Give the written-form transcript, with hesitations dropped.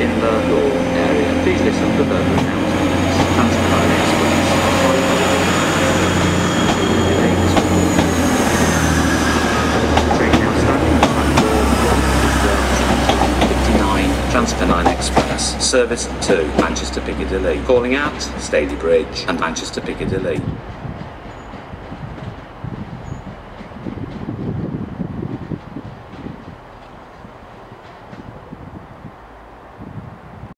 in the door area. Please listen to the announcements. Tameside Express. Train now standing at platform 59. Transfer 9 Express. Service to Manchester Piccadilly. Calling at Staley Bridge and Manchester Piccadilly.